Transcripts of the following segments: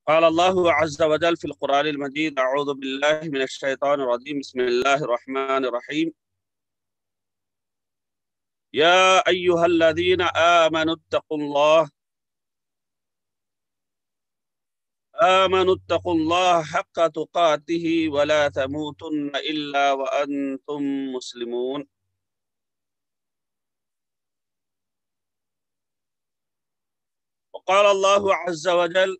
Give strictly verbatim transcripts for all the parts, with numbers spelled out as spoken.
قال الله عز وجل في القرآن المجيد أعوذ بالله من الشيطان الرجيم بسم الله الرحمن الرحيم يا أيها الذين آمنوا اتقوا الله آمنوا اتقوا الله حق تقاته ولا تموتن إلا وأنتم مسلمون. وقال الله عز وجل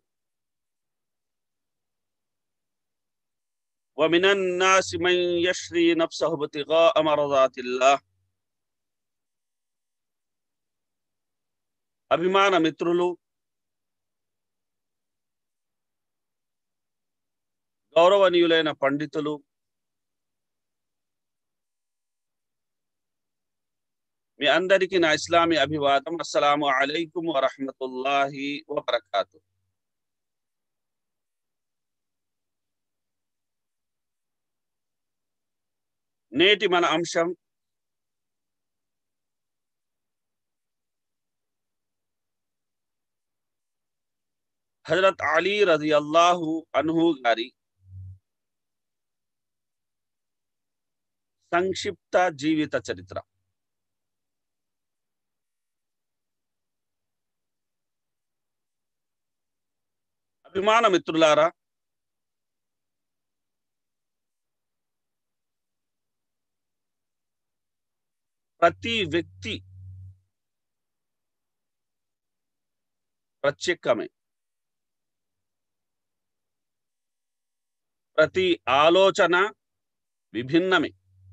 ومن الناس من يشري نفسه ابتغاء مرضات الله. అభిమాన మిత్రులు, గౌరవనీయులైన పండితులు, మీ అందరికీ నా ఇస్లామీ అభివాదం. అస్సలాము అలైకుం వరహ్మతుల్లాహి వబరకాతు. నేటి మన అంశం హజరత్ అలీ రజియల్లాహు అన్హు గారి సంక్షిప్త జీవిత చరిత్ర. అభిమాన మిత్రులారా, ప్రతి వ్యక్తి ప్రత్యేకమే. ప్రతి ఆలోచన విభిన్నమే.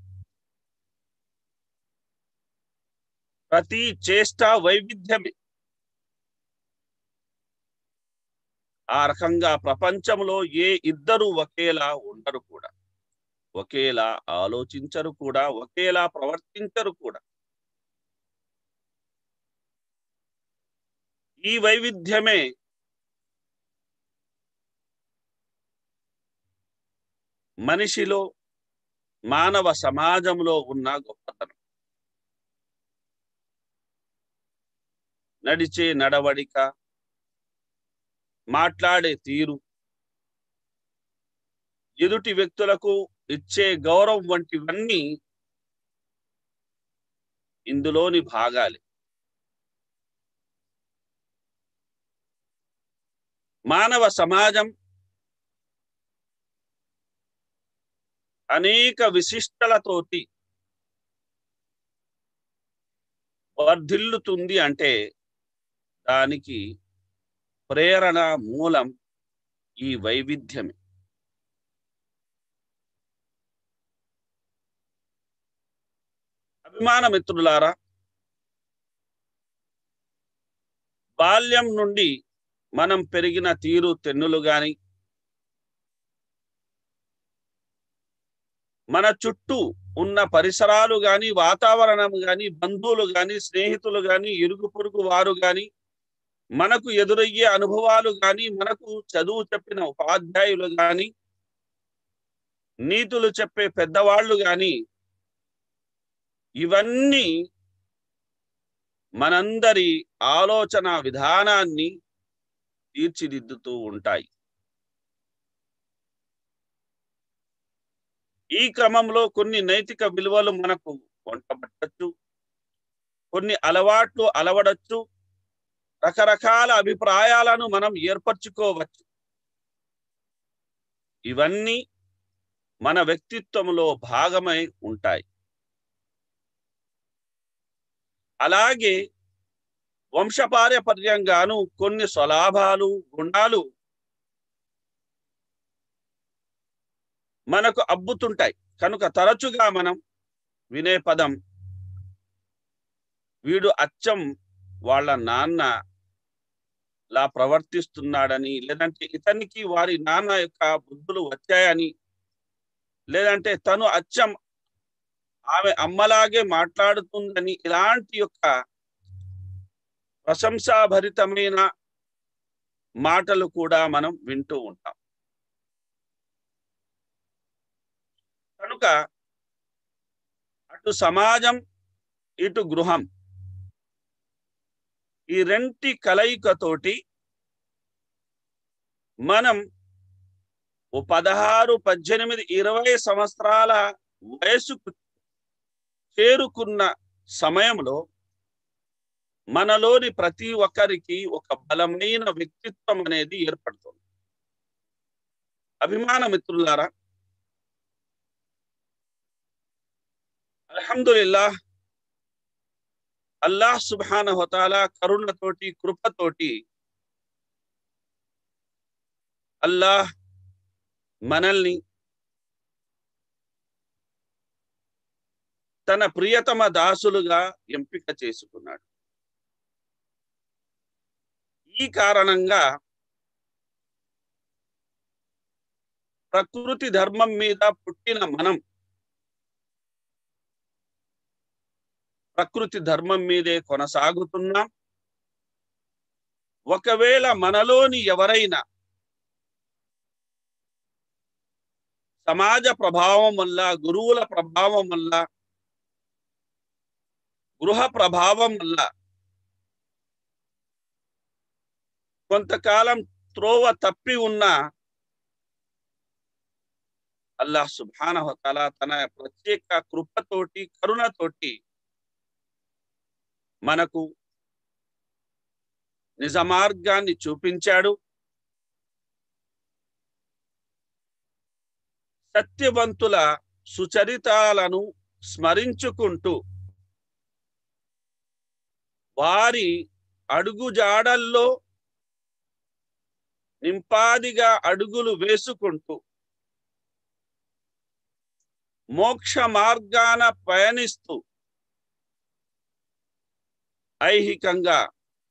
ప్రతి చేష్ట వైవిధ్యమే. ఆ రకంగా ప్రపంచంలో ఏ ఇద్దరు ఒకేలా ఉండరు కూడా, ఒకేలా ఆలోచించరు కూడా, ఒకేలా ప్రవర్తించరు కూడా. ఈ వైవిధ్యమే మనిషిలో, మానవ సమాజంలో ఉన్న గొప్పతనం. నడిచే నడవడిక, మాట్లాడే తీరు, ఎదుటి వ్యక్తులకు ఇచ్చే గౌరవం వంటివన్నీ ఇందులోని భాగాలే. మానవ సమాజం అనేక విశిష్టలతోటి వర్ధిల్లుతుంది అంటే దానికి ప్రేరణ మూలం ఈ వైవిధ్యమే. అభిమాన మిత్రులారా, బాల్యం నుండి మనం పెరిగిన తీరు తెన్నులు గాని, మన చుట్టూ ఉన్న పరిసరాలు గాని, వాతావరణం గాని, బంధువులు గాని, స్నేహితులు గాని, ఇరుగు పొరుగు వారు గాని, మనకు ఎదురయ్యే అనుభవాలు గాని, మనకు చదువు చెప్పిన ఉపాధ్యాయులు గాని, నీతులు చెప్పే పెద్దవాళ్ళు గాని, ఇవన్నీ మనందరి ఆలోచన విధానాన్ని తీర్చిదిద్దుతూ ఉంటాయి. ఈ క్రమంలో కొన్ని నైతిక విలువలు మనకు వంటబట్టచ్చు, కొన్ని అలవాట్లు అలవడచ్చు, రకరకాల అభిప్రాయాలను మనం ఏర్పరచుకోవచ్చు. ఇవన్నీ మన వ్యక్తిత్వంలో భాగమై ఉంటాయి. అలాగే వంశపారపర్యంగాను కొన్ని స్వలాభాలు, గుణాలు మనకు అబ్బుతుంటాయి. కనుక తరచుగా మనం వినే పదం, వీడు అచ్చం వాళ్ళ నాన్న లా ప్రవర్తిస్తున్నాడని, లేదంటే ఇతనికి వారి నాన్న యొక్క బుద్ధులు వచ్చాయని, లేదంటే తను అచ్చం ఆమె అమ్మలాగే మాట్లాడుతుందని, ఇలాంటి యొక్క ప్రశంసాభరితమైన మాటలు కూడా మనం వింటూ ఉంటాం. కనుక అటు సమాజం, ఇటు గృహం, ఈ రెంటి కలయికతోటి మనం ఓ పదహారు పద్దెనిమిది ఇరవై సంవత్సరాల వయసుకు చేరుకున్న సమయంలో మనలోని ప్రతి ఒక్కరికి ఒక బలమైన వ్యక్తిత్వం అనేది ఏర్పడుతుంది. అభిమాన మిత్రులారా, అల్హమ్దులిల్లాహ్, అల్లాహ్ సుబ్హానహు వ తఆలా కరుణతోటి కృపతోటి అల్లాహ్ మనల్ని తన ప్రియతమ దాసులుగా ఎంపిక చేసుకున్నాడు. ఈ కారణంగా ప్రకృతి ధర్మం మీద పుట్టిన మనం ప్రకృతి ధర్మం మీదే కొనసాగుతున్నాం. ఒకవేళ మనలోని ఎవరైనా సమాజ ప్రభావం వల్ల, గురువుల ప్రభావం వల్ల, గృహ ప్రభావం వల్ల కొంతకాలం త్రోవ తప్పి ఉన్న అల్లాహ్ సుబ్హానహు వ తఆలా తన ప్రత్యేక కృపతోటి కరుణతోటి మనకు నిజ మార్గాన్ని చూపించాడు. సత్యవంతుల సుచరితాలను స్మరించుకుంటూ వారి అడుగుజాడల్లో నింపాదిగా అడుగులు వేసుకుంటూ మోక్ష మార్గాన పయనిస్తూ ఐహికంగా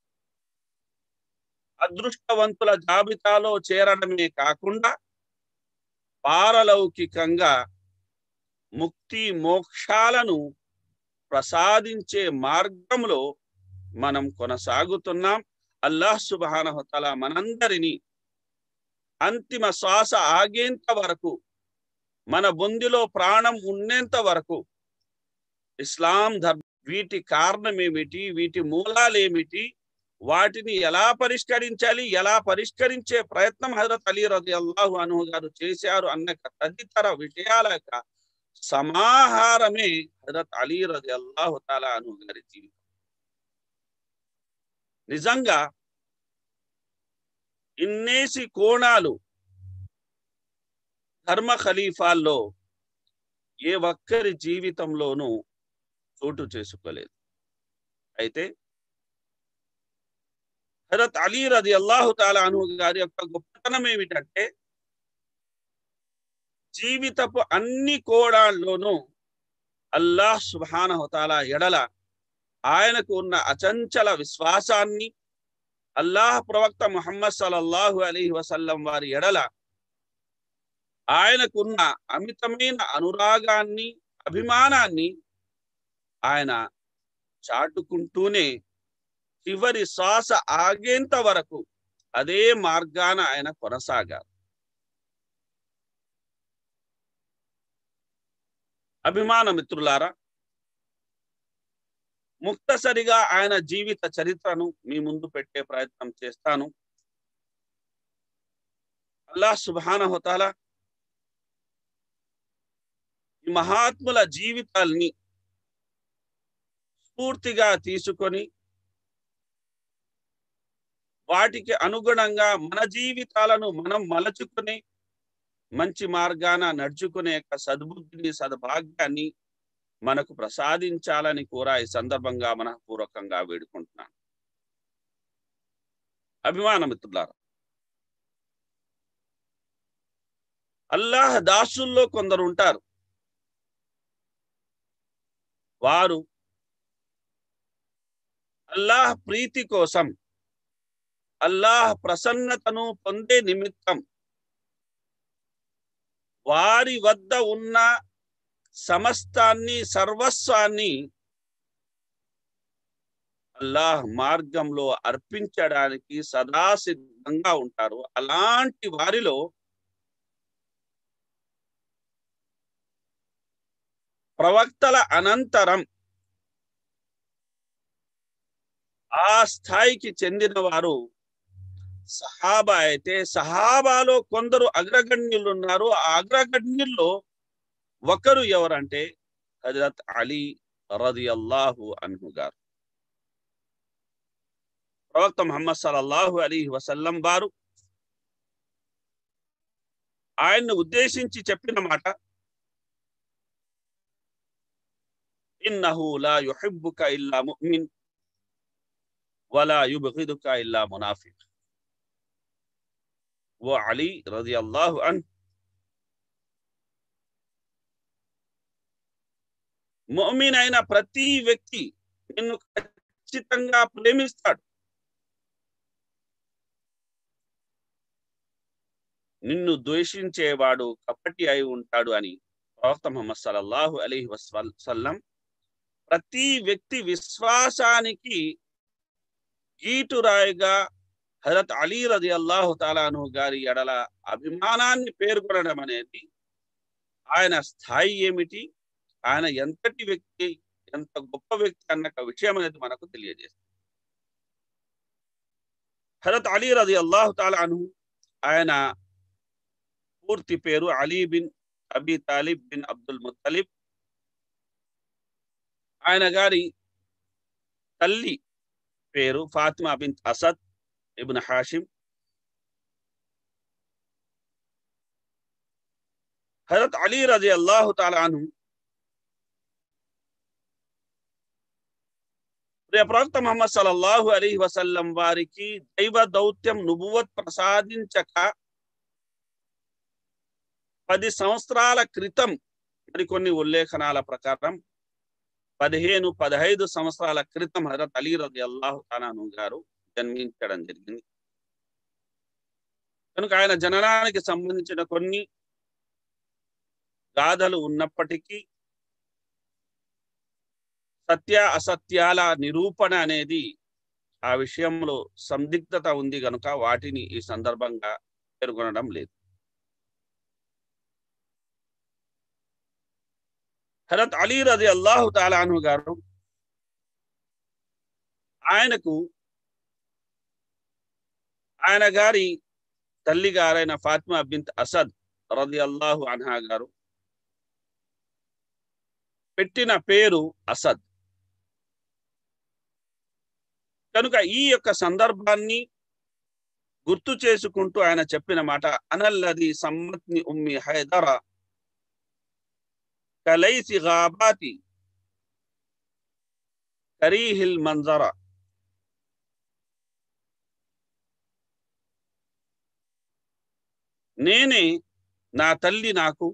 అదృష్టవంతుల జాబితాలో చేరడమే కాకుండా పారలౌకికంగా ముక్తి మోక్షాలను ప్రసాదించే మార్గంలో మనం కొనసాగుతున్నాం. అల్లాహ్ సుబ్హానహు వ తఆలా మనందరినీ అంతిమ శ్వాస ఆగేంత వరకు, మన బొందిలో ప్రాణం ఉన్నంత వరకు ఇస్లాం ధర్మం, వీటి కారణమేమిటి, వీటి మూలాలేమిటి, వాటిని ఎలా పరిష్కరించాలి, ఎలా పరిష్కరించే ప్రయత్నం హజరత్ అలీ రదియల్లాహు అన్హు గారు చేశారు అన్న తదితర విషయాల యొక్క సమాహారమే హజరత్ అలీ రదియల్లాహు తఆలా అన్హు గారి జీవితం. నిజంగా ఇన్నేసి కోణాలు ధర్మ ఖలీఫాల్లో ఏ ఒక్కరి జీవితంలోనూ చోటు చేసుకోలేదు. అయితే హజరత్ అలీ రదియల్లాహు తఆలా అన్హు గారి యొక్క గొప్పతనం ఏమిటంటే, జీవితపు అన్ని కోణాల్లోనూ అల్లాహ్ సుబ్హానహు వ తఆలా ఎడల ఆయనకు ఉన్న అచంచల విశ్వాసాన్ని, అల్లాహ్ ప్రవక్త ముహమ్మద్ సల్లల్లాహు అలైహి వసల్లం వారి ఎడల ఆయనకున్న అమితమైన అనురాగాన్ని, అభిమానాన్ని ఆయన చాటుకుంటూనే చివరి శ్వాస ఆగేంత వరకు అదే మార్గాన ఆయన కొనసాగారు. అభిమాన మిత్రులారా, ముక్తసరిగా ఆయన జీవిత చరిత్రను మీ ముందు పెట్టే ప్రయత్నం చేస్తాను. అల్లాహ్ సుబ్హానహు వ తఆలా ఈ మహాత్ముల జీవితాల్ని స్ఫూర్తిగా తీసుకొని వాటికి అనుగుణంగా మన జీవితాలను మనం మలచుకుని మంచి మార్గాన నడుచుకునే యొక్క సద్బుద్ధిని, సద్భాగ్యాన్ని మనకు ప్రసాదించాలని కూడా ఈ సందర్భంగా మనఃపూర్వకంగా వేడుకుంటున్నాను. అభిమాన మిత్రులారా, అల్లాహ్ దాసుల్లో కొందరు ఉంటారు. వారు అల్లాహ్ ప్రీతి కోసం, అల్లాహ్ ప్రసన్నతను పొందే నిమిత్తం వారి వద్ద ఉన్న సమస్తాన్ని, సర్వస్వాన్ని అల్లాహ్ మార్గంలో అర్పించడానికి సదా సిద్ధంగా ఉంటారు. అలాంటి వారిలో ప్రవక్తల అనంతరం ఆ స్థాయికి చెందిన వారు సహాబా అయితే సహాబాలో కొందరు అగ్రగణ్యులు ఉన్నారు. ఆ అగ్రగణ్యుల్లో ఒకరు ఎవరంటే హజరత్ అలీ రదియల్లాహు అన్హు గారు. ప్రవక్త ముహమ్మద్ సల్లల్లాహు అలైహి వసల్లం వారు ఆయన్ను ఉద్దేశించి చెప్పిన మాట, ఇన్నహు లా యుహిబ్బుక ఇల్లా ముమిన్ వలా యుబ్గిదుక ఇల్లా మునాఫిక్. ఓ అలీ రదియల్లాహు అన్హు, ముమిన్ అయిన ప్రతి వ్యక్తి నిన్ను ఖచ్చితంగా ప్రేమిస్తాడు, నిన్ను ద్వేషించేవాడు కపటి అయి ఉంటాడు అని ప్రవక్త ముహమ్మద్ సల్లల్లాహు అలైహి వసల్లం ప్రతి వ్యక్తి విశ్వాసానికి గీటురాయిగా హజరత్ అలీ రదియల్లాహు తాలా అన్హు గారి ఎడల అభిమానాన్ని పేర్కొనడం అనేది ఆయన స్థాయి ఏమిటి, ఆయన ఎంతటి వ్యక్తి, ఎంత గొప్ప వ్యక్తి అన్న విషయం అనేది మనకు తెలియజేస్తుంది. హజరత్ అలీ రదియల్లాహు తాలా అన్హు ఆయన పూర్తి పేరు Ali bin Abi Talib bin Abdul Muttalib. ఆయన గారి తల్లి పేరు Fatima bin Asad ibn Hashim. హజరత్ అలీ రజియల్లాహు తఆలా అన్హు ప్రవక్త ముహమ్మద్ సల్లల్లాహు అలైహి వసల్లం వారికి దైవ దౌత్యం నుబువత్ ప్రసాదించక పది సంవత్సరాల క్రితం మరికొన్ని ఉల్లేఖనాల ప్రకారం పదిహేను పదహైదు సంవత్సరాల క్రితం హజరత్ అలీ రజియల్లాహు తఆలా అన్హు గారు జన్మించడం జరిగింది. కనుక ఆయన జననానికి సంబంధించిన కొన్ని గాథలు ఉన్నప్పటికీ సత్య అసత్యాల నిరూపణ అనేది ఆ విషయంలో సందిగ్ధత ఉంది కనుక వాటిని ఈ సందర్భంగా పేర్కొనడం లేదు. హజరత్ అలీ రజియల్లాహు తఆలా అన్హు గారు ఆయనకు ఆయన గారి తల్లి గారైన ఫాతిమా బింత్ అసద్ రజియల్లాహు అన్హా గారు పెట్టిన పేరు అసద్. కనుక ఈ యొక్క సందర్భాన్ని గుర్తు చేసుకుంటూ ఆయన చెప్పిన మాట, అనల్లది సమ్మత్ని ఉమ్మి హైదర కలైసి గాబాతి కరీహిల్ మంజర. నేనే నా తల్లి నాకు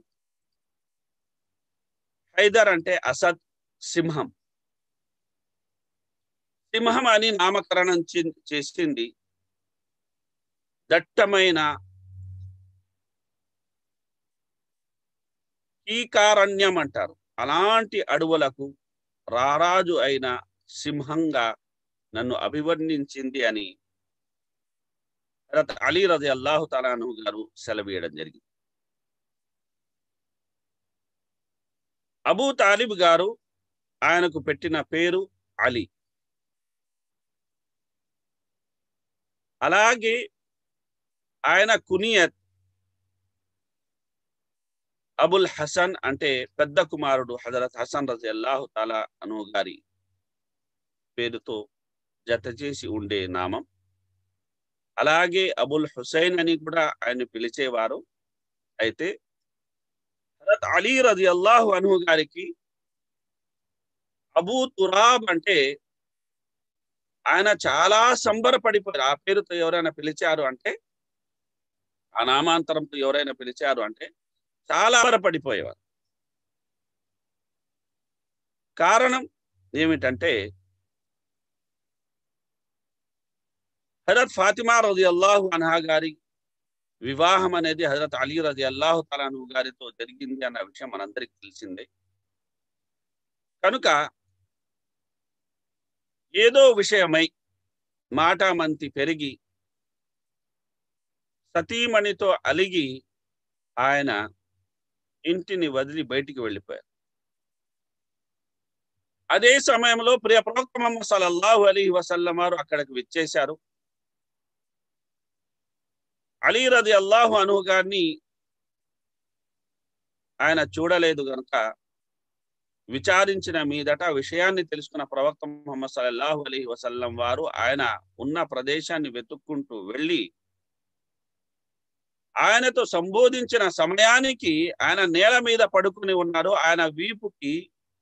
హైదర్ అంటే అసద్ సింహం, సింహం అని నామకరణం చేసింది. దట్టమైన కీకారణ్యం అంటారు, అలాంటి అడవులకు రారాజు అయిన సింహంగా నన్ను అభివర్ణించింది అని హజరత్ అలీ రజియల్లాహు తఆలా అన్హు గారు సెలవీయడం జరిగింది. అబూ తాలిబ్ గారు ఆయనకు పెట్టిన పేరు అలీ. అలాగే ఆయన కునియత్ అబుల్ హసన్ అంటే పెద్ద కుమారుడు హజరత్ హసన్ రజియల్లాహు తఆలా అన్హు గారి పేరుతో జత చేసి ఉండే నామం. అలాగే అబుల్ హుసైన్ అని కూడా ఆయన పిలిచేవారు. అయితే హజరత్ అలీ రజియల్లాహు అన్హు గారికి అబూ తురాబ్ అంటే ఆయన చాలా సంబరపడిపోయారు. ఆ పేరుతో ఎవరైనా పిలిచారు అంటే, ఆ నామాంతరంతో ఎవరైనా పిలిచారు అంటే చాలా సంబరపడిపోయేవారు. కారణం ఏమిటంటే హజరత్ ఫాతిమా రజియల్లాహు అన్హా గారి వివాహం అనేది హజరత్ అలీ రజియల్లాహు తఆలా అన్హు గారితో జరిగింది అన్న విషయం మనందరికీ తెలిసిందే. కనుక ఏదో విషయమై మాటామంతి పెరిగి సతీమణితో అలిగి ఆయన ఇంటిని వదిలి బయటికి వెళ్ళిపోయారు. అదే సమయంలో ప్రియ ప్రవక్త ముహమ్మద్ సల్లల్లాహు అలైహి వసల్లం వారు అక్కడికి విచ్చేశారు. అలీ రదియల్లాహు అన్హు గారిని ఆయన చూడలేదు గనుక విచారించిన మీదట విషయాన్ని తెలుసుకున్న ప్రవక్త ముహమ్మద్ సల్లల్లాహు అలైహి వసల్లం వారు ఆయన ఉన్న ప్రదేశాన్ని వెతుక్కుంటూ వెళ్ళి ఆయనతో సంబోధించిన సమయానికి ఆయన నేల మీద పడుకుని ఉన్నారు. ఆయన వీపుకి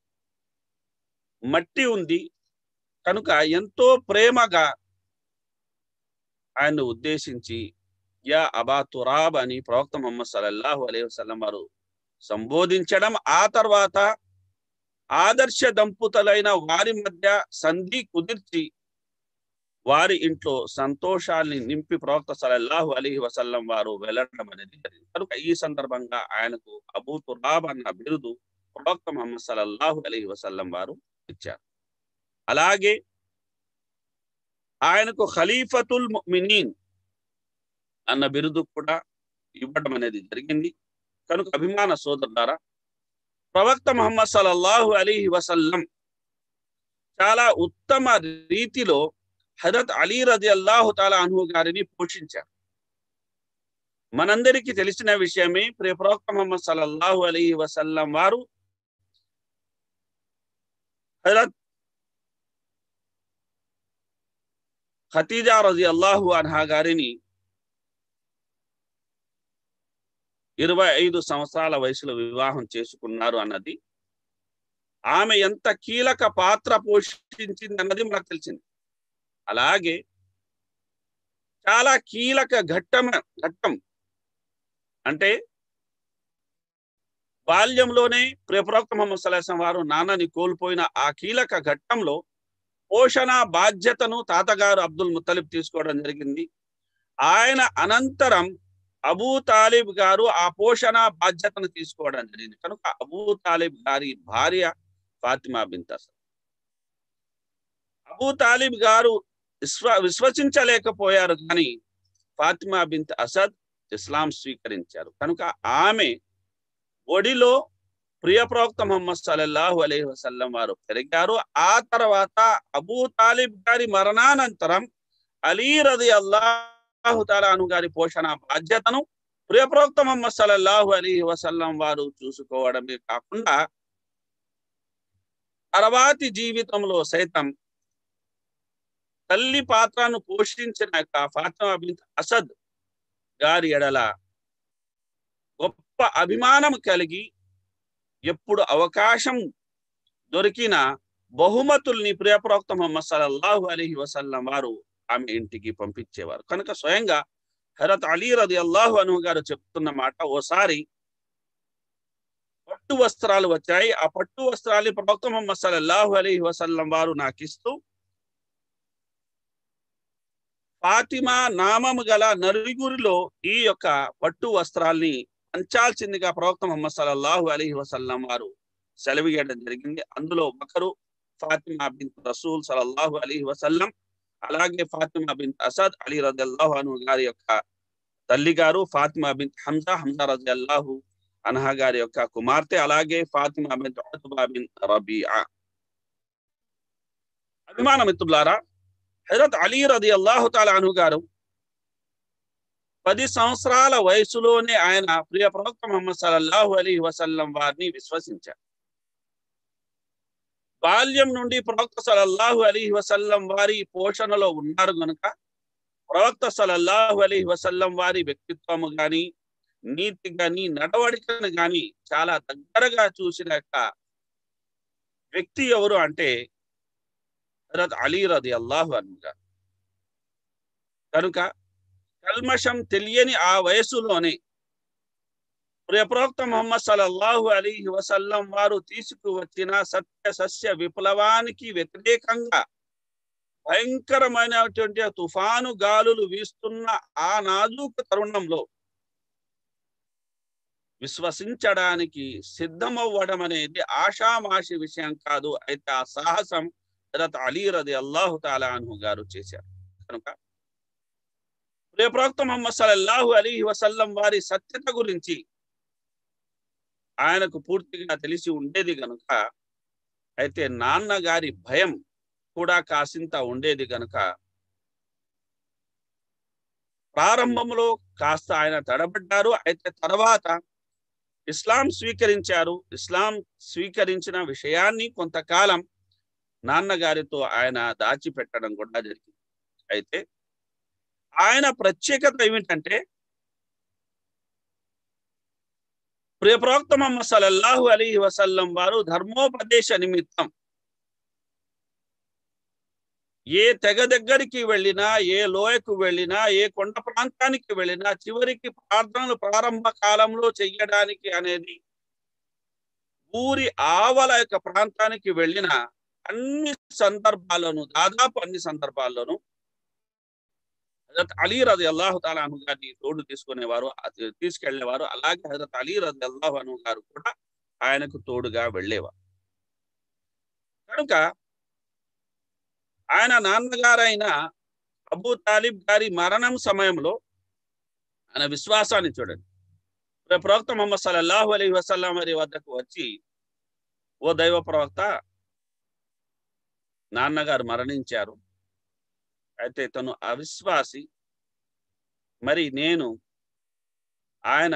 మట్టి ఉంది కనుక ఎంతో ప్రేమగా ఆయన్ను ఉద్దేశించి యా అబా తురాబ్ అని ప్రవక్త ముహమ్మద్ సల్లల్లాహు అలైహి వసల్లం వారు సంబోధించడం, ఆ తర్వాత ఆదర్శ దంపతులైన వారి మధ్య సంధి కుదిర్చి వారి ఇంట్లో సంతోషాన్ని నింపి ప్రవక్త సల్లల్లాహు అలైహి వసల్లం వారు వెళ్ళడం అనేది జరిగింది. కనుక ఈ సందర్భంగా ఆయనకు అబూ తురాబ్ అన్న బిరుదు ప్రవక్త ముహమ్మద్ సల్లల్లాహు అలైహి వసల్లం వారు ఇచ్చారు. అలాగే ఆయనకు ఖలీఫతుల్ ముమినీన్ అన్న బిరుదు కూడా ఇవ్వడం అనేది జరిగింది. కనుక అభిమాన సోదరులారా, ప్రవక్త ముహమ్మద్ సల్లల్లాహు అలైహి వసల్లం చాలా ఉత్తమ రీతిలో హజరత్ అలీ రదియల్లాహు తఆలా అన్హు గారిని పోషించారు. మనందరికీ తెలిసిన విషయమే, ప్రియ ప్రవక్త ముహమ్మద్ సల్లల్లాహు అలైహి వసల్లం వారు హజరత్ ఖదీజా రదియల్లాహు అన్హా గారిని ఇరవై ఐదు సంవత్సరాల వయసులో వివాహం చేసుకున్నారు అన్నది, ఆమె ఎంత కీలక పాత్ర పోషించింది అన్నది మనకు తెలిసింది. అలాగే చాలా కీలక ఘట్టం ఘట్టం అంటే బాల్యంలోనే ప్రవక్త ముహమ్మద్ సల్లల్లాహు అలైహి వసల్లం వారు నాన్నని కోల్పోయిన ఆ కీలక ఘట్టంలో పోషణ బాధ్యతను తాతగారు అబ్దుల్ ముత్తలిబ్ తీసుకోవడం జరిగింది. ఆయన అనంతరం అబూ తాలిబ్ గారు ఆ పోషణ బాధ్యతను తీసుకోవడం జరిగింది. కనుక అబూ తాలిబ్ గారి భార్య Fatima bint Asad. Abu Talib గారు విశ్వ విశ్వసించలేకపోయారు కానీ ఫాతిమా బిన్త్ అసద్ ఇస్లాం స్వీకరించారు. కనుక ఆమె ఒడిలో ప్రియ ప్రవక్త ముహమ్మద్ సల్లల్లాహు అలైహి వసల్లం వారు పెరిగారు. ఆ తర్వాత అబూ తాలిబ్ గారి మరణానంతరం అలీ రదియల్లాహు తఆలా అన్హు గారి పోషణ బాధ్యతను ప్రియ ప్రవక్త ముహమ్మద్ సల్లల్లాహు అలైహి వసల్లం వారు చూసుకోవడమే కాకుండా తర్వాతి జీవితంలో సైతం తల్లి పాత్రను పోషించిన ఫాతిమా బిన్త్ అసద్ గారి ఎడల గొప్ప అభిమానం కలిగి ఎప్పుడు అవకాశం దొరికిన బహుమతుల్ని ప్రియ ప్రవక్త ముహమ్మద్ సల్లల్లాహు అలైహి వసల్లం వారు ఆమె ఇంటికి పంపించేవారు. కనుక స్వయంగా హజరత్ అలీ రదియల్లాహు అన్హు గారు చెప్తున్న మాట, ఓసారి పట్టు వస్త్రాలు వచ్చాయి. ఆ పట్టు వస్త్రాలు ప్రవక్త ముహమ్మద్ సల్లల్లాహు అలైహి వసల్లం వారు నాకు ఇస్తూ ఫాతిమా నామము గల నలుగురిలో ఈ యొక్క పట్టు వస్త్రాల్ని పంచాల్సిందిగా ప్రవక్త ముహమ్మద్ సల్లల్లాహు అలైహి వసల్లం వారు సెలవియడం జరిగింది. అందులో ఒకరు ఫాతిమా బిన్త్ రసూల్ సల్లల్లాహు అలైహి వసల్లం, అలాగే ఫాతిమా బిన్త్ అసద్ అలీ రదియల్లాహు అన్హు గారి యొక్క తల్లి గారు, ఫాతిమా బిన్త్ హంజా హంజా రదియల్లాహు అన్హా గారి యొక్క కుమార్తె, అలాగే ఫాతిమా బిన్త్ ఉత్బా బిన్త్ రబీఆ. అభిమాన మిత్రులారా, హజరత్ అలీ రదియల్లాహు తఆలా అన్హు గారు పది సంవత్సరాల వయసులోనే ఆయన ప్రియ ప్రవక్త ముహమ్మద్ సల్లల్లాహు అలైహి వసల్లం వారిని విశ్వసించారు. బాల్యం నుండి ప్రవక్త సల్లల్లాహు అలైహి వసల్లం వారి పోషణలో ఉన్నారు గనుక ప్రవక్త సల్లల్లాహు అలైహి వసల్లం వారి వ్యక్తిత్వము గాని, నీతి గాని, నడవడికను గాని చాలా దగ్గరగా చూసిన వ్యక్తి ఎవరు అంటే హజరత్ అలీ రదియల్లాహు అన్హు గారు. కనుక కల్మషం తెలియని ఆ వయసులోనే ప్రియ ప్రవక్త ముహమ్మద్ సల్లల్లాహు అలైహి వసల్లం వారు తీసుకువచ్చిన సత్య సస్య విప్లవానికి వ్యతిరేకంగా భయంకరమైనటువంటి తుఫాను గాలులు వీస్తున్న ఆ నాజూకు తరుణంలో విశ్వసించడానికి సిద్ధమవ్వడం అనేది ఆషామాషి విషయం కాదు. అయితే ఆ సాహసం హజరత్ అలీ రదియల్లాహు తఆలా అన్హు గారు చేశారు. కనుక ప్రియ ప్రవక్త ముహమ్మద్ సల్లల్లాహు అలైహి వసల్లం వారి సత్యత గురించి ఆయనకు పూర్తిగా తెలిసి ఉండేది గనుక, అయితే నాన్నగారి భయం కూడా కాసింత ఉండేది గనుక ప్రారంభంలో కాస్త ఆయన తడబడ్డారు. అయితే తర్వాత ఇస్లాం స్వీకరించారు. ఇస్లాం స్వీకరించిన విషయాన్ని కొంతకాలం నాన్నగారితో ఆయన దాచిపెట్టడం కూడా జరిగింది. అయితే ఆయన ప్రత్యేకత ఏమిటంటే ప్రియ ప్రవక్త ముహమ్మద్ సల్లల్లాహు అలైహి వసల్లం వారు ధర్మోపదేశ నిమిత్తం ఏ తెగ దగ్గరికి వెళ్ళినా, ఏ లోయకు వెళ్ళినా, ఏ కొండ ప్రాంతానికి వెళ్ళినా చివరికి ప్రార్థనలు ప్రారంభ కాలంలో చెయ్యడానికి అనేది ఊరి ఆవల యొక్క ప్రాంతానికి వెళ్ళిన అన్ని సందర్భాల్లోనూ దాదాపు అన్ని సందర్భాల్లోనూ హజరత్ అలీ రలియల్లాహు తఆలా అన్హు గారిని తోడు తీసుకునేవారు, తీసుకెళ్లేవారు. అలాగే హజరత్ అలీ రలియల్లాహు అన్హు గారు కూడా ఆయనకు తోడుగా వెళ్ళేవారు. కనుక ఆయన నాన్నగారైన అబూ తాలిబ్ గారి మరణం సమయంలో ఆయన విశ్వాసాన్ని చూడండి. ప్రవక్త ముహమ్మద్ సల్లల్లాహు అలైహి వసల్లం వారి వద్దకు వచ్చి, ఓ దైవ ప్రవక్త, నాన్నగారు మరణించారు, అయితే తను అవిశ్వాసి, మరి నేను ఆయన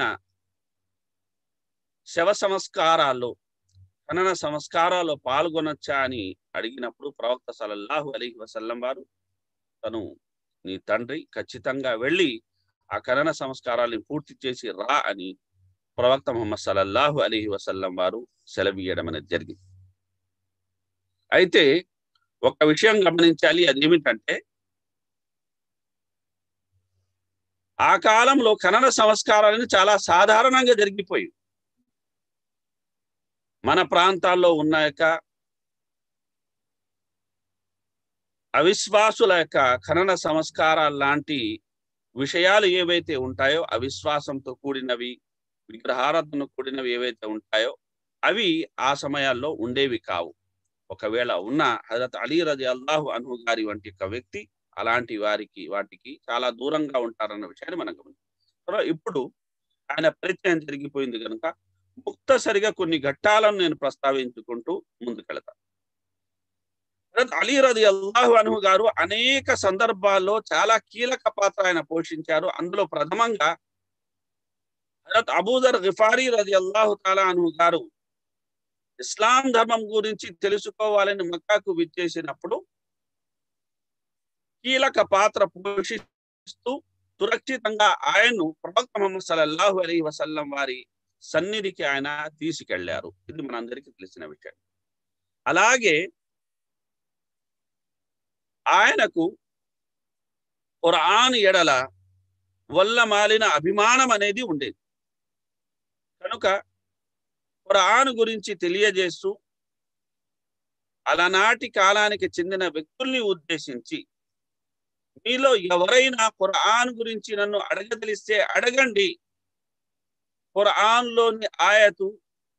శవ సంస్కారాల్లో ఖనన సంస్కారాల్లో పాల్గొనొచ్చా అని అడిగినప్పుడు ప్రవక్త సల్లల్లాహు అలైహి వసల్లం వారు, తను నీ తండ్రి, ఖచ్చితంగా వెళ్ళి ఆ ఖనన సంస్కారాలను పూర్తి చేసి రా అని ప్రవక్త ముహమ్మద్ సల్లల్లాహు అలైహి వసల్లం వారు సెలవీయడం అనేది జరిగింది. అయితే ఒక విషయం గమనించాలి, అదేమిటంటే ఆ కాలంలో ఖనన సంస్కారాలను చాలా సాధారణంగా జరిగిపోయి మన ప్రాంతాల్లో ఉన్న యొక్క అవిశ్వాసుల యొక్క ఖనన సంస్కారాలు లాంటి విషయాలు ఏవైతే ఉంటాయో, అవిశ్వాసంతో కూడినవి, విగ్రహారాధనతో కూడినవి ఏవైతే ఉంటాయో అవి ఆ సమయాల్లో ఉండేవి కావు. ఒకవేళ ఉన్న హజరత్ అలీ రలియల్లాహు అన్హు గారి వంటి ఒక వ్యక్తి అలాంటి వారికి వాటికి చాలా దూరంగా ఉంటారన్న విషయాన్ని మనం గమనించాం. ఇప్పుడు ఆయన పరిచయం జరిగిపోయింది కనుక ముక్తసరిగా కొన్ని ఘట్టాలను నేను ప్రస్తావించుకుంటూ ముందుకెళ్తాను. హజరత్ అలీ రలియల్లాహు అన్హు గారు అనేక సందర్భాల్లో చాలా కీలక పాత్ర ఆయన పోషించారు. అందులో ప్రథమంగా హజరత్ అబూదర్ గిఫారీ రలియల్లాహు తఆలా అన్హు గారు ఇస్లాం ధర్మం గురించి తెలుసుకోవాలని మక్కాకు విచ్చేసినప్పుడు కీలక పాత్ర పోషిస్తూ సురక్షితంగా ఆయన్ను ప్రవక్త ముహమ్మద్ సల్లల్లాహు అలైహి వసల్లం వారి సన్నిధికి ఆయన తీసుకెళ్లారు. ఇది మనందరికీ తెలిసిన విషయం. అలాగే ఆయనకు ఖురాన్ ఎడల వల్ల మాలిన అభిమానం అనేది ఉండేది. కనుక ఖురాన్ గురించి తెలియజేస్తూ అలనాటి కాలానికి చెందిన వ్యక్తుల్ని ఉద్దేశించి, మీలో ఎవరైనా ఖురాన్ గురించి నన్ను అడగదలిస్తే అడగండి, ఖురాన్లోని ఆయతు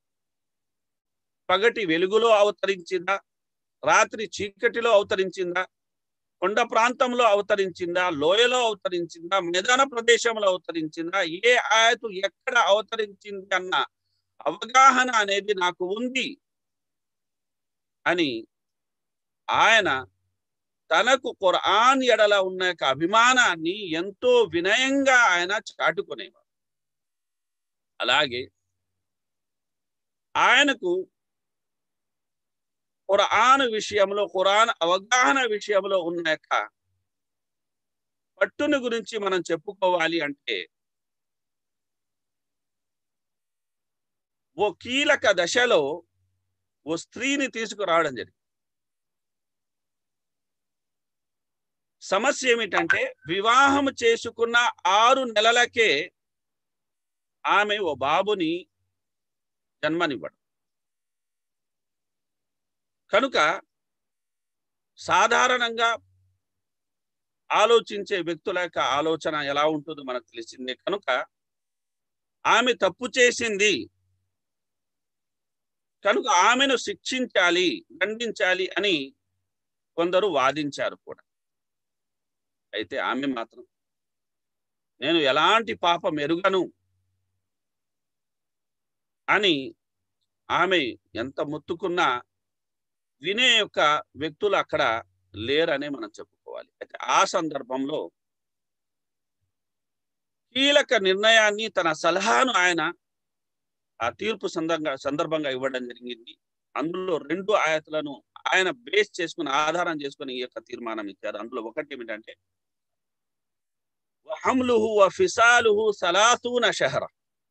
పగటి వెలుగులో అవతరించిందా, రాత్రి చీకటిలో అవతరించిందా, కొండ ప్రాంతంలో అవతరించిందా, లోయలో అవతరించిందా, మైదాన ప్రదేశంలో అవతరించిందా, ఏ ఆయతు ఎక్కడ అవతరించింది అన్న అవగాహన అనేది నాకు ఉంది అని ఆయన తనకు ఖురాన్ ఎడల ఉన్న యొక్క అభిమానాన్ని ఎంతో వినయంగా ఆయన చాటుకునేవారు. అలాగే ఆయనకు ఖురాన్ విషయంలో, ఖురాన్ అవగాహన విషయంలో ఉన్న యొక్క పట్టును గురించి మనం చెప్పుకోవాలి అంటే ఓ కీలక దశలో ఓ స్త్రీని తీసుకురావడం జరిగింది. సమస్య ఏమిటంటే వివాహం చేసుకున్న ఆరు నెలలకే ఆమె ఓ బాబుని జన్మనివ్వడం. కనుక సాధారణంగా ఆలోచించే వ్యక్తుల యొక్క ఆలోచన ఎలా ఉంటుందో మనకు తెలిసిందే. కనుక ఆమె తప్పు చేసింది కనుక ఆమెను శిక్షించాలి, దండించాలి అని కొందరు వాదించారు కూడా. అయితే ఆమె మాత్రం నేను ఎలాంటి పాపం ఎరుగను అని ఆమె ఎంత మొత్తుకున్నా వినే యొక్క వ్యక్తులు అక్కడ లేరనే మనం చెప్పుకోవాలి. అయితే ఆ సందర్భంలో కీలక నిర్ణయాన్ని తన సలహాను ఆయన ఆ తీర్పు సందర్భంగా సందర్భంగా ఇవ్వడం జరిగింది. అందులో రెండు ఆయతులను ఆయన బేస్ చేసుకుని ఆధారం చేసుకుని ఈ యొక్క తీర్మానం ఇచ్చారు. అందులో ఒకటి ఏమిటంటే వహమ్లుహు వఫిసాలుహు సలాసూన షహర,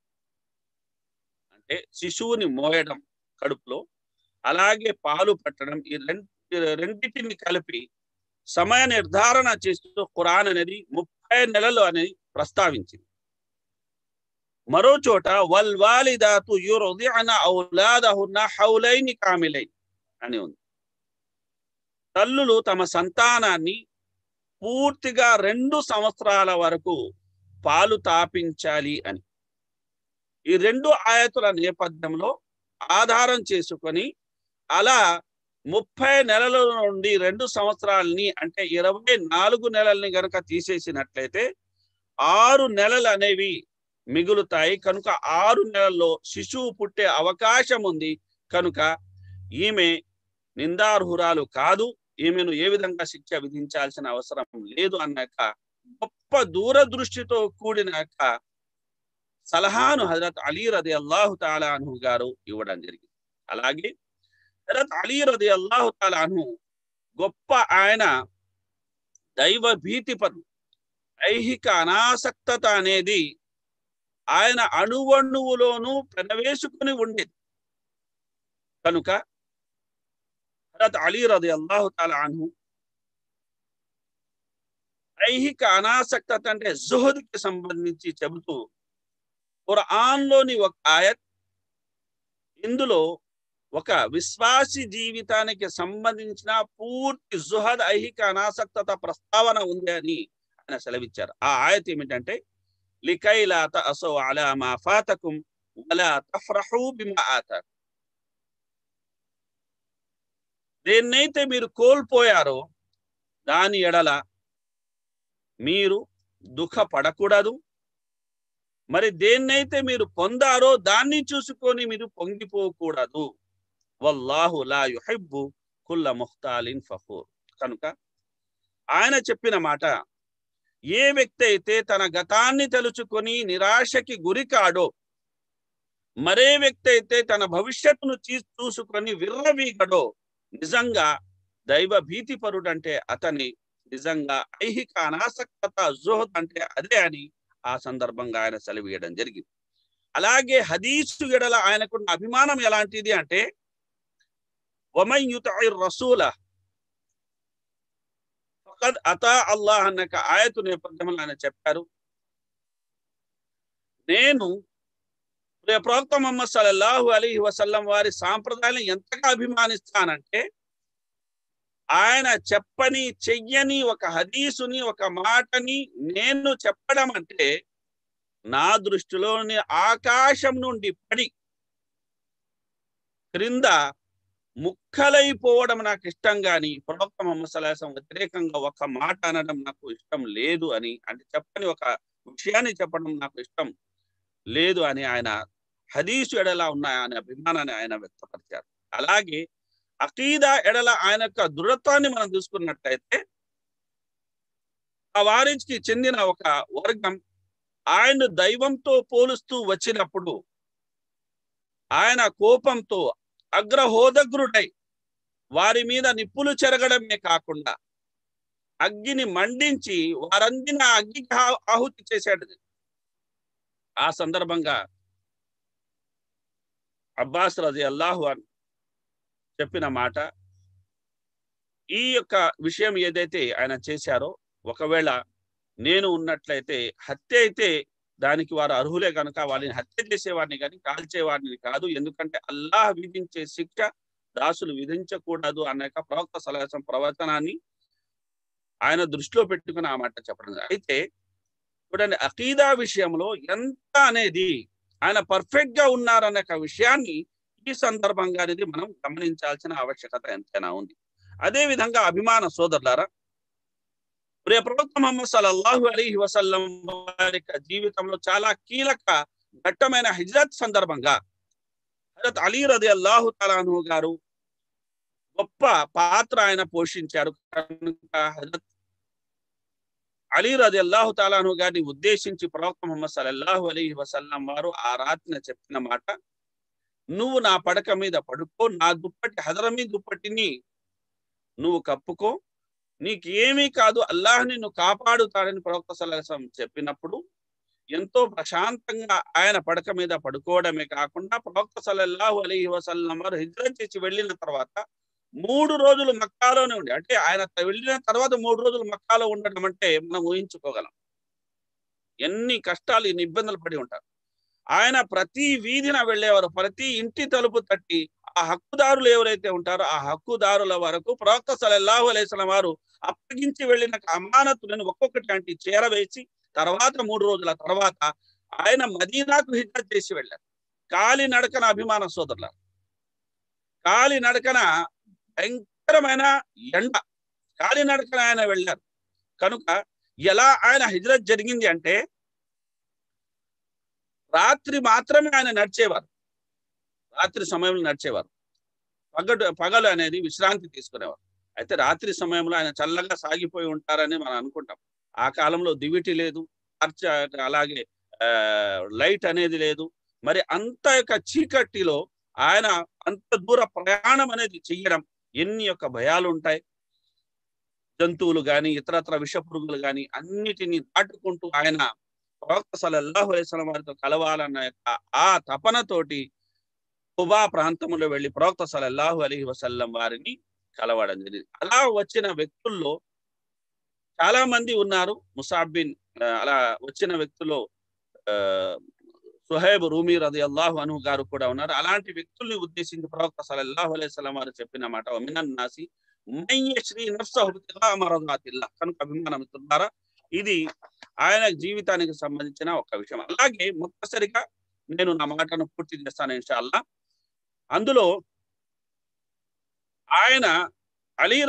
అంటే శిశువుని మోయడం కడుపులో, అలాగే పాలు పట్టడం, ఈ రెండు రెండింటిని కలిపి సమయ నిర్ధారణ చేస్తూ ఖురాన్ అనేది ముప్పై నెలలు అనేది ప్రస్తావించింది. మరో చోట వల్ వాలిదాతు యుర్దిఅన ఔలాదహున్న హౌలైని కామిలైన్ అని ఉంది. తల్లులు తమ సంతానాన్ని పూర్తిగా రెండు సంవత్సరాల వరకు పాలు తాపించాలి అని ఈ రెండు ఆయతుల నేపథ్యంలో ఆధారం చేసుకొని అలా ముప్పై నెలల నుండి రెండు సంవత్సరాలని అంటే ఇరవై నాలుగు నెలల్ని గనక తీసేసినట్లయితే ఆరు నెలలు అనేవి మిగులుతాయి. కనుక ఆరు నెలల్లో శిశువు పుట్టే అవకాశం ఉంది. కనుక ఈమె నిందార్హురాలు కాదు, ఈమెను ఏ విధంగా శిక్ష విధించాల్సిన అవసరం లేదు అన్నాక గొప్ప దూరదృష్టితో కూడిన సలహాను హజరత్ అలీ రదియల్లాహు తఆలా అన్హు గారు ఇవ్వడం జరిగింది. అలాగే హజరత్ అలీ రదియల్లాహు తఆలా అన్హు గొప్ప ఆయన దైవ భీతిపరు, ఐహిక అనాసక్తత అనేది ఆయన అణువణువులోనూ పెనవేసుకుని ఉండేది. కనుక హజరత్ అలీ రదియల్లాహు తఆలా అన్హు ఐహిక అనాసక్తత అంటే జుహుద్కి సంబంధించి చెబుతూ ఖురాన్లోని ఒక ఆయత్, ఇందులో ఒక విశ్వాసి జీవితానికి సంబంధించిన పూర్తి జుహద్ ఐహిక అనాసక్తత ప్రస్తావన ఉంది అని ఆయన సెలవిచ్చారు. ఆ ఆయత్ ఏమిటంటే లికై లా తఅసౌ అలా మా ఫాతకుం వలా తఫ్రహూ బిమా ఆతాకుం, దేన్నైతే మీరు కోల్పోయారో దాని ఎడల మీరు దుఃఖపడకూడదు, మరి దేన్నైతే మీరు పొందారో దాన్ని చూసుకొని మీరు పొంగిపోకూడదు. వల్లాహు లా యుహిబ్బు కుల్ల ముఖ్తాలిన్ ఫఖూర్. కనుక ఆయన చెప్పిన మాట, ఏ వ్యక్తి అయితే తన గతాన్ని తలుచుకొని నిరాశకి గురి కాడో, మరే వ్యక్తి అయితే తన భవిష్యత్తును చూసుకొని విర్రవీగడో, నిజంగా దైవ భీతిపరుడంటే అతని నిజంగా ఐహిక అనాసక్తత జుహద్ అంటే అదే అని ఆ సందర్భంగా ఆయన సెలవీయడం జరిగింది. అలాగే హదీసు ఎడల ఆయనకున్న అభిమానం ఎలాంటిది అంటే వమన్ యుతఇర్ రసూల ఫఖద్ అతా అల్లాహ్ అన్న ఆయతు నేపథ్యంలో ఆయన చెప్పారు, నేను ప్రవక్త ముహమ్మద్ సల్లల్లాహు అలైహి వసల్లం వారి సాంప్రదాయాలను ఎంతగా అభిమానిస్తానంటే ఆయన చెప్పని చెయ్యని ఒక హదీసుని ఒక మాటని నేను చెప్పడం అంటే నా దృష్టిలోని ఆకాశం నుండి పడి క్రింద ముక్కలైపోవడం నాకు ఇష్టం గాని ప్రవక్త ముహమ్మద్ సల్లల్లాహు అలైహి వసల్లం వ్యతిరేకంగా ఒక మాట అనడం నాకు ఇష్టం లేదు అని, అంటే చెప్పని ఒక విషయాన్ని చెప్పడం నాకు ఇష్టం లేదు అని ఆయన హదీసు ఎడల ఉన్న ఆయన అభిమానాన్ని ఆయన వ్యక్తపరిచారు. అలాగే అకీదా ఎడల ఆయన యొక్క దృఢత్వాన్ని మనం చూసుకున్నట్లయితే ఆ వారికి చెందిన ఒక వర్గం ఆయన దైవంతో పోలుస్తూ వచ్చినప్పుడు ఆయన కోపంతో అగ్రహోదగ్రుడై వారి మీద నిప్పులు చెరగడమే కాకుండా అగ్గిని మండించి వారందిన అగ్గికి ఆహుతి చేశాడు. ఆ సందర్భంగా అబ్బాస్ రజియల్లాహు అన్హు చెప్పిన మాట, ఈ యొక్క విషయం ఏదైతే ఆయన చేశారో ఒకవేళ నేను ఉన్నట్లయితే హత్య అయితే దానికి వారు అర్హులే కనుక వాళ్ళని హత్య చేసేవాడిని కానీ కాల్చేవాడిని కాదు, ఎందుకంటే అల్లాహ్ విధించే శిక్ష దాసులు విధించకూడదు అనే ప్రవక్త సల్లల్లాహు అలైహి వసల్లం ప్రవచనాన్ని ఆయన దృష్టిలో పెట్టుకుని ఆ మాట చెప్పడం. అయితే చూడండి, అకీదా విషయంలో ఎంత అనేది ఆయన పర్ఫెక్ట్ గా ఉన్నారనే విషయాన్ని ఈ సందర్భంగా అనేది మనం గమనించాల్సిన ఆవశ్యకత ఎంతైనా ఉంది. అదే విధంగా అభిమాన సోదరులారా, ప్రియ ప్రవక్త ముహమ్మద్ సల్లల్లాహు అలైహి వసల్లం వారి జీవితంలో చాలా కీలక ఘట్టమైన హిజ్రత్ సందర్భంగా హజరత్ అలీ రదియల్లాహు తఆలా అన్హు గారు గొప్ప పాత్ర ఆయన పోషించారు. కనుక హజరత్ అలీ రదియల్లాహు తాలా అన్హు గారిని ఉద్దేశించి ప్రవక్త ముహమ్మద్ సల్లల్లాహు అలైహి వసల్లం వారు ఆ రాత్రిన చెప్పిన మాట, నువ్వు నా పడక మీద పడుకో, నా దుప్పటి హదరమీ దుప్పటిని నువ్వు కప్పుకో, నీకు ఏమీ కాదు, అల్లాహ్ నిన్ను కాపాడుతాడని ప్రవక్త సల్లల్లాహు అలైహి వసల్లం చెప్పినప్పుడు ఎంతో ప్రశాంతంగా ఆయన పడక మీద పడుకోవడమే కాకుండా ప్రవక్త సల్లల్లాహు అలైహి వసల్లం వారు హిజ్రత్ చేసి వెళ్ళిన తర్వాత మూడు రోజులు మక్కాలోనే ఉండి, అంటే ఆయన వెళ్ళిన తర్వాత మూడు రోజులు మక్కాలో ఉండడం అంటే మనం ఊహించుకోగలం ఎన్ని కష్టాలు, ఎన్ని ఇబ్బందులు పడి ఉంటారు. ఆయన ప్రతి వీధిన వెళ్ళేవారు, ప్రతి ఇంటి తలుపు తట్టి ఆ హక్కుదారులు ఎవరైతే ఉంటారో ఆ హక్కుదారుల వరకు ప్రవక్త సల్లల్లాహు అలైహి వసల్లం వారు అప్పగించి వెళ్ళిన అమానతులను ఒక్కొక్కటి అంటే చేరవేసి తర్వాత మూడు రోజుల తర్వాత ఆయన మదీనాకు హిజ్రత్ చేసి వెళ్ళారు. కాలి నడకన అభిమాన సోదరుల, కాలి నడకన భయంకరమైన ఎండ, కాలి నడకన ఆయన వెళ్ళారు. కనుక ఎలా ఆయన హిజ్రత్ జరిగింది అంటే రాత్రి మాత్రమే ఆయన నడిచేవారు, రాత్రి సమయంలో నడిచేవారు, పగడు పగలు అనేది విశ్రాంతి తీసుకునేవారు. అయితే రాత్రి సమయంలో ఆయన చల్లగా సాగిపోయి ఉంటారని మనం అనుకుంటాం. ఆ కాలంలో దివిటి లేదు, అలాగే ఆ లైట్ అనేది లేదు. మరి అంత యొక్క చీకటిలో ఆయన అంత దూర ప్రయాణం అనేది చెయ్యడం, ఎన్ని యొక్క భయాలు ఉంటాయి. జంతువులు గాని ఇతరత్ర విషపురుగులు గాని అన్నిటినీ దాటుకుంటూ ఆయన ప్రవక్త సల్లల్లాహు అలైహి వసల్లం వారితో కలవాలన్న యొక్క ఆ తపనతోటి ఖుబా ప్రాంతంలో వెళ్ళి ప్రవక్త సల్లల్లాహు అలైహి వసల్లం వారిని కలవడం జరిగింది. అలా వచ్చిన వ్యక్తుల్లో చాలా మంది ఉన్నారు. ముసాబ్ బిన్ అలా వచ్చిన వ్యక్తుల్లో సుహైబ్ రూమి రదియల్లాహు అన్హు గారు కూడా ఉన్నారు. అలాంటి వ్యక్తుల్ని ఉద్దేశించి ప్రవక్త సల్లల్లాహు అలైహి వసల్లం వారు చెప్పిన మాట, మినన్ నాసి మన్ యశ్రీ నఫ్సహు బితిగా మరదాతిల్లాహ్. కనుక అభిమాన మిత్రులారా, ఇది ఆయన జీవితానికి సంబంధించిన ఒక విషయం. అలాగే ముఖ్తసరిగా నేను నా మాటను పూర్తి చేస్తాను ఇన్షాల్లా. అందులో ఆయన అలీ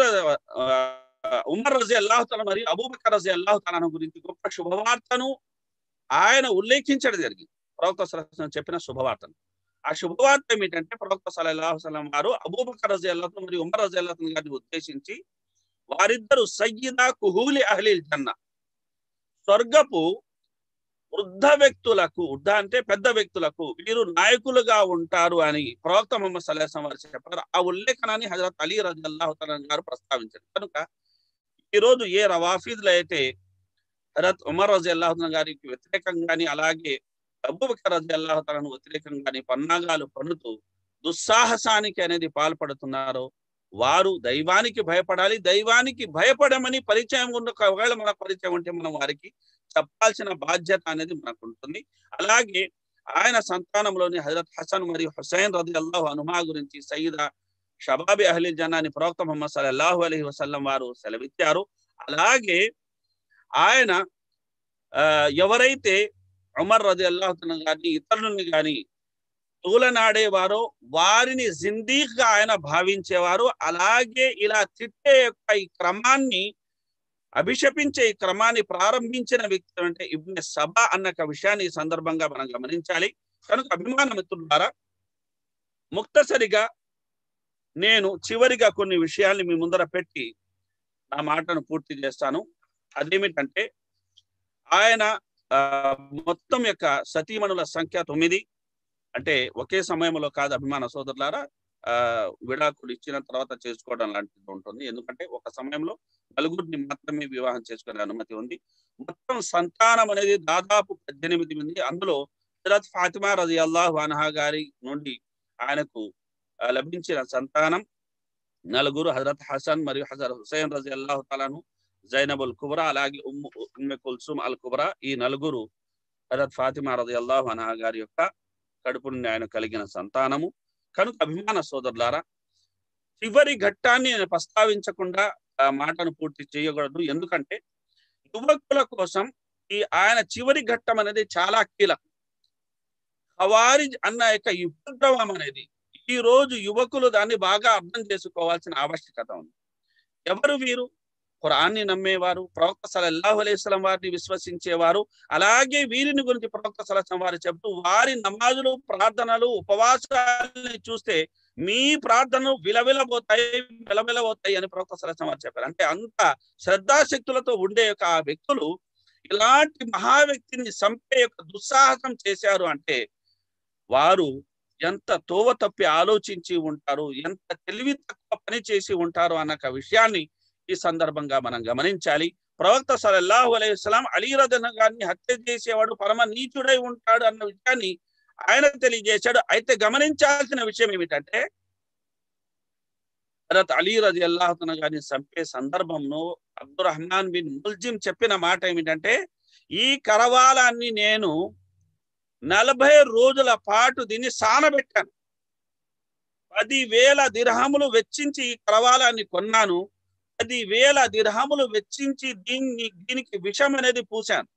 ఉమర్ రజియల్లాహు తఆలా మరియు అబూబకర్ రజియల్లాహు తఆలా గురించి గొప్ప శుభవార్తను ఆయన ఉల్లేఖించడం జరిగింది. ప్రవక్త సల్లల్లాహు అలైహి వసల్లం చెప్పిన శుభవార్తను. ఆ శుభవార్త ఏమిటంటే ప్రవక్త సల్లల్లాహు అలైహి వసల్లం వారు అబూబకర్ రజియల్లాహు తఆలా మరియు ఉమర్ రజియల్లాహు తఆలా గారిని ఉద్దేశించి, వారిద్దరు సయ్యిదా కుహూలి అహ్లిల్ జన్న, స్వర్గపు వృద్ధ వ్యక్తులకు, వృద్ధ అంటే పెద్ద వ్యక్తులకు వీరు నాయకులుగా ఉంటారు అని ప్రవక్త ముహమ్మద్ సల్లల్లాహు అలైహి వసల్లం వారు చెప్పారు. ఆ ఉల్లేఖనాన్ని హజరత్ అలీ రజియల్లాహు తఆలా గారు ప్రస్తావించారు. కనుక ఈరోజు ఏ రవాఫీదులు అయితే హజరత్ ఉమర్ రజియల్లాహు తఆలా గారికి వ్యతిరేకంగాని అలాగే అబూబకర్ రజియల్లాహు తఆలాకు వ్యతిరేకంగాని పన్నాగాలు పన్నుతూ దుస్సాహసానికి అనేది పాల్పడుతున్నారో వారు దైవానికి భయపడాలి. దైవానికి భయపడమని పరిచయం ఉన్న ఒకవేళ మనకు పరిచయం ఉంటే మనం వారికి చెప్పాల్సిన బాధ్యత అనేది మనకు ఉంటుంది. అలాగే ఆయన సంతానంలోని హజరత్ హసన్ మరియు హుసైన్ రదియల్లాహు అన్హుమా గురించి సయ్యిదా షబాబి అహ్లిల్ జన్నా అని ప్రవక్త ముహమ్మద్ సల్లల్లాహు అలైహి వసల్లం వారు సెలవిచ్చారు. అలాగే ఆయన ఎవరైతే ఉమర్ రదియల్లాహు తఆలా గారిని ఇతరులని కానీ తూలనాడేవారో వారిని జిందీక్గా ఆయన భావించేవారు. అలాగే ఇలా తిట్టే యొక్క ఈ క్రమాన్ని, అభిశపించే ఈ క్రమాన్ని ప్రారంభించిన వ్యక్తి అంటే ఇబ్న్ సబా అన్న విషయాన్ని ఈ సందర్భంగా మనం గమనించాలి. కనుక అభిమాన మిత్రులారా, ముక్తసరిగా నేను చివరిగా కొన్ని విషయాల్ని మీ ముందర పెట్టి నా మాటను పూర్తి చేస్తాను. అదేమిటంటే ఆయన మొత్తం యొక్క సతీమణుల సంఖ్య తొమ్మిది. అంటే ఒకే సమయంలో కాదు అభిమాన సోదరులారా, ఆ విడాకులు ఇచ్చిన తర్వాత చేసుకోవడం లాంటిది ఉంటుంది. ఎందుకంటే ఒక సమయంలో నలుగురిని మాత్రమే వివాహం చేసుకునే అనుమతి ఉంది. మొత్తం సంతానం అనేది దాదాపు పద్దెనిమిది మంది. అందులో హజరత్ ఫాతిమా రజియల్లాహు అన్హా గారి నుండి ఆయనకు లభించిన సంతానం నలుగురు, హజరత్ హసన్ మరియు హజరత్ హుసైన్ రజియల్లాహు తఆలాను, జైనబుల్ కుబ్రా, అలాగే ఉమ్ము ఉమ్మె కుల్సుమ్ అల్ కుబ్రా. ఈ నలుగురు హజరత్ ఫాతిమా రజియల్లాహు అన్హా గారి యొక్క కడుపు నుండి ఆయన కలిగిన సంతానము. కనుక అభిమాన సోదరులారా, చివరి ఘట్టాన్ని నేను ప్రస్తావించకుండా ఆ మాటను పూర్తి చేయకూడదు. ఎందుకంటే యువకుల కోసం ఈ ఆయన చివరి ఘట్టం అనేది చాలా కీలకం. ఖవారిజ్ అన్న యొక్క ఉపద్రవం అనేది ఈ రోజు యువకులు దాన్ని బాగా అర్థం చేసుకోవాల్సిన ఆవశ్యకత ఉంది. ఎవరు వీరు? ఖురాన్ని నమ్మేవారు, ప్రవక్త సల్లల్లాహు అలైహి వసల్లం వారిని విశ్వసించేవారు. అలాగే వీరిని గురించి ప్రవక్త సల్లల్లాహు అలైహి వసల్లం వారు చెబుతూ వారి నమాజులు, ప్రార్థనలు, ఉపవాసాలని చూస్తే మీ ప్రార్థనలు విలవిలబోతాయి విలవిలబోతాయి అని ప్రవక్త సల్లల్లాహు అలైహి వసల్లం చెప్పారు. అంటే అంత శ్రద్ధాశక్తులతో ఉండే యొక్క ఆ వ్యక్తులు ఇలాంటి మహా వ్యక్తిని చంపే యొక్క దుస్సాహసం చేశారు అంటే వారు ఎంత తోవ తప్పి ఆలోచించి ఉంటారు, ఎంత తెలివి తక్కువ పని చేసి ఉంటారు అన్న విషయాన్ని ఈ సందర్భంగా మనం గమనించాలి. ప్రవక్త సల్లల్లాహు అలైహి వసల్లం అలీ రదియల్లాహు గారిని హత్య చేసేవాడు పరమ నీచుడై ఉంటాడు అన్న విషయాన్ని ఆయన తెలియజేశాడు. అయితే గమనించాల్సిన విషయం ఏమిటంటే హజరత్ అలీ రదియల్లాహు అన్హు గారిని చంపే సందర్భంలో అబ్దుర్రహ్మాన్ బిన్ ముల్జిం చెప్పిన మాట ఏమిటంటే, ఈ కరవాలాన్ని నేను నలభై రోజుల పాటు దీన్ని సానబెట్టాను, పదివేల దిర్హములు వెచ్చించి ఈ కరవాలాన్ని కొన్నాను, పదివేల దిర్హములు వెచ్చించి దీన్ని దీనికి విషం అనేది పూశాను.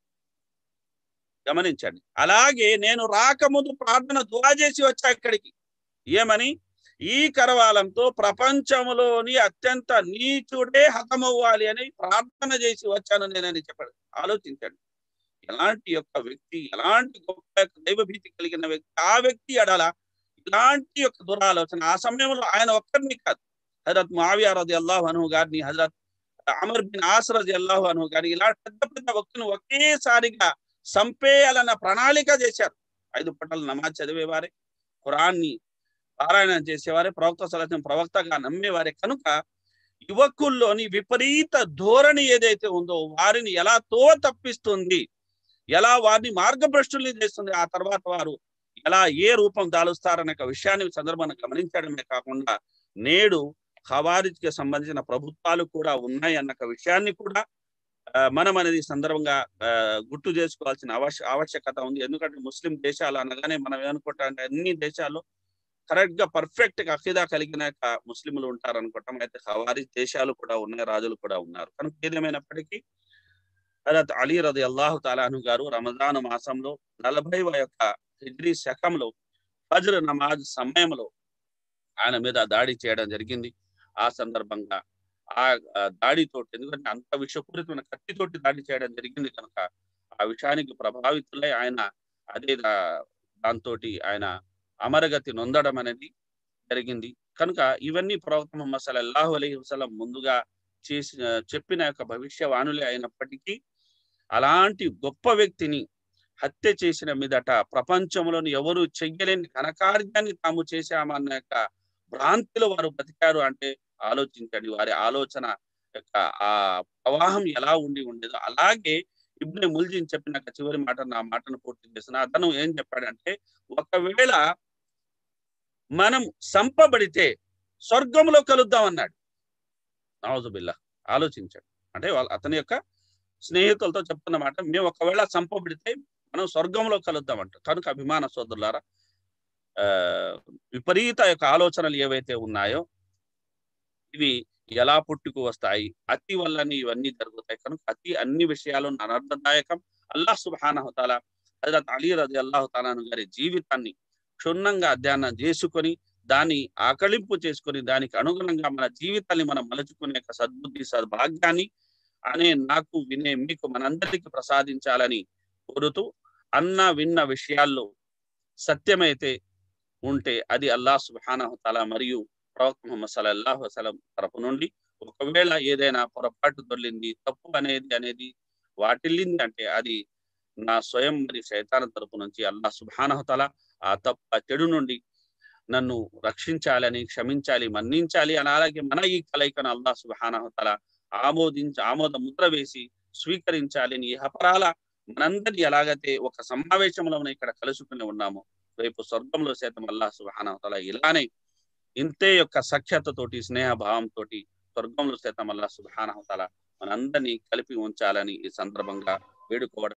గమనించండి. అలాగే నేను రాకముందు ప్రార్థన దుఆ చేసి వచ్చా ఇక్కడికి, ఏమని, ఈ కరవాలంతో ప్రపంచంలోని అత్యంత నీచుడే హతమవ్వాలి అని ప్రార్థన చేసి వచ్చాను నేనని చెప్పాడు. ఆలోచించండి, ఎలాంటి యొక్క వ్యక్తి, ఎలాంటి గొప్ప దైవభీతి కలిగిన వ్యక్తి, ఆ వ్యక్తి ఎడల ఇలాంటి యొక్క దురాలోచన. ఆ సమయంలో ఆయన ఒక్కరిని కాదు, హజరత్ ముఆవియా రదియల్లాహు అన్హు గారిని, హజరత్ అమర్ బిన్ ఆస్ రదియల్లాహు అన్హు గారిని, ఇలా పెద్ద పెద్ద వ్యక్తులను ఒకేసారిగా సంపేయాలన్న ప్రణాళిక చేశారు. ఐదు పూటలు నమాజ్ చదివేవారే, ఖురాన్ని పారాయణం చేసేవారే, ప్రవక్త సల్లల్లాహు అలైహి వసల్లం ప్రవక్తగా నమ్మేవారే కనుక యువకుల్లోని విపరీత ధోరణి ఏదైతే ఉందో వారిని ఎలా తో తప్పిస్తుంది, ఎలా వారిని మార్గభ్రష్టుల్ని చేస్తుంది, ఆ తర్వాత వారు ఎలా ఏ రూపం దాలుస్తారనే విషయాన్ని సందర్భాన్ని గమనించడమే కాకుండా నేడు ఖవారిజ్కి సంబంధించిన ప్రభుత్వాలు కూడా ఉన్నాయి అన్న విషయాన్ని కూడా మనం అనేది సందర్భంగా గుర్తు చేసుకోవాల్సిన అవశ్య ఆవశ్యకత ఉంది. ఎందుకంటే ముస్లిం దేశాలు అనగానే మనం ఏమనుకుంటాం అంటే అన్ని దేశాల్లో కరెక్ట్ గా పర్ఫెక్ట్ గా అఖీదా కలిగిన ముస్లింలు ఉంటారు అనుకుంటాం. అయితే ఖవారిజ్ దేశాలు కూడా ఉన్నాయి, రాజులు కూడా ఉన్నారు. కనుక ఏదేమైనప్పటికీ హజరత్ అలీ రదియల్లాహు తఆలా అన్హు గారు రమజాన్ మాసంలో నలభైవ యొక్క హిజ్రీ శకంలో ఫజ్ర్ నమాజ్ సమయంలో ఆయన మీద దాడి చేయడం జరిగింది. ఆ సందర్భంగా ఆ దాడితోటి, ఎందుకంటే అంత విషపూరితమైన కత్తితోటి దాడి చేయడం జరిగింది కనుక ఆ విషయానికి ప్రభావితులై ఆయన అదే దాంతో ఆయన అమరగతి నొందడం అనేది జరిగింది. కనుక ఇవన్నీ ప్రవక్త ముహమ్మద్ సల్లల్లాహు అలైహి వసల్లం ముందుగా చేసి చెప్పిన యొక్క భవిష్యవాణులే అయినప్పటికీ అలాంటి గొప్ప వ్యక్తిని హత్య చేసిన మీదట ప్రపంచంలోని ఎవరు చెయ్యలేని ఘనకార్యాన్ని తాము చేశామన్న యొక్క భ్రాంతిలో వారు బతికారు అంటే ఆలోచించండి, వారి ఆలోచన యొక్క ఆ ప్రవాహం ఎలా ఉండి ఉండేదో. అలాగే ఇబ్నే ముల్జిం చెప్పిన చివరి మాట, నా మాటను పూర్తి చేసిన అతను ఏం చెప్పాడంటే, ఒకవేళ మనం సంపబడితే స్వర్గంలో కలుద్దాం అన్నాడు. నౌజుబిల్లా. ఆలోచించాడు. అంటే వాళ్ళ అతని యొక్క స్నేహితులతో చెప్తున్న మాట, మేము ఒకవేళ సంపబడితే మనం స్వర్గంలో కలుద్దాం అంట. కనుక అభిమాన సోదరులారా, ఆ విపరీత యొక్క ఆలోచనలు ఏవైతే ఉన్నాయో ఇవి ఎలా పుట్టుకు వస్తాయి, అతి వల్లనే ఇవన్నీ జరుగుతాయి. కనుక అతి అన్ని విషయాలు అనర్థదాయకం. అల్లాహ్ సుబ్హానహు తఆలా హజరత్ అలీ రదియల్లాహు తఆలా అన్హు గారి జీవితాన్ని క్షుణ్ణంగా అధ్యయనం చేసుకొని దాన్ని ఆకలింపు చేసుకొని దానికి అనుగుణంగా మన జీవితాన్ని మనం మలుచుకునే సద్బుద్ధి సద్భాగ్యాన్ని అనే నాకు వినే మీకు మనందరికీ ప్రసాదించాలని కోరుతూ, అన్న విన్న విషయాల్లో సత్యమైతే ఉంటే అది అల్లాహ్ సుబ్హానహు తఆలా మరియు ప్రవక్త ముహమ్మద్ సల్లల్లాహు అలైహి వసల్లం తరపు నుండి, ఒకవేళ ఏదైనా పొరపాటు దొర్లింది, తప్పు అనేది అనేది వాటిల్లింది అంటే అది నా స్వయం మరియు శైతాను తరపు నుంచి అల్లాహ్ సుబ్హానహు తఆలా ఆ తప్ప చెడు నుండి నన్ను రక్షించాలని, క్షమించాలి, మన్నించాలి అని, అలాగే మన ఈ కలయికను అల్లాహ్ సుబ్హానహు తఆలా ఆమోదించి ఆమోద ముద్ర వేసి స్వీకరించాలని, ఈ హపరాల మనందరి ఎలాగైతే ఒక సమావేశంలో ఇక్కడ కలుసుకుని ఉన్నామో రేపు స్వర్గంలో సైతం అల్లాహ్ సుబ్హానహు తఆలా ఇలానే ఇంతే యొక్క సఖ్యతతోటి స్నేహ భావంతో స్వర్గంలో సైతం అల్లాహ్ సుబ్హానహు తఆలా మనందరినీ కలిపి ఉంచాలని ఈ సందర్భంగా వేడుకోవడం